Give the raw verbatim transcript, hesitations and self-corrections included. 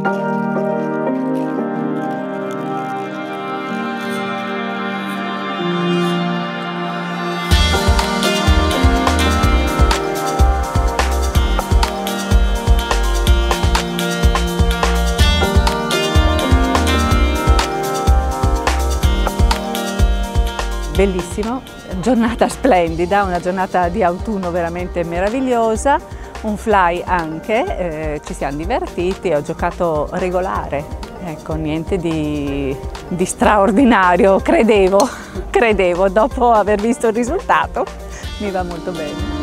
Bellissimo, giornata splendida, una giornata di autunno veramente meravigliosa, un fly anche, eh, ci siamo divertiti, ho giocato regolare, ecco, niente di, di straordinario, credevo, credevo, dopo aver visto il risultato mi va molto bene.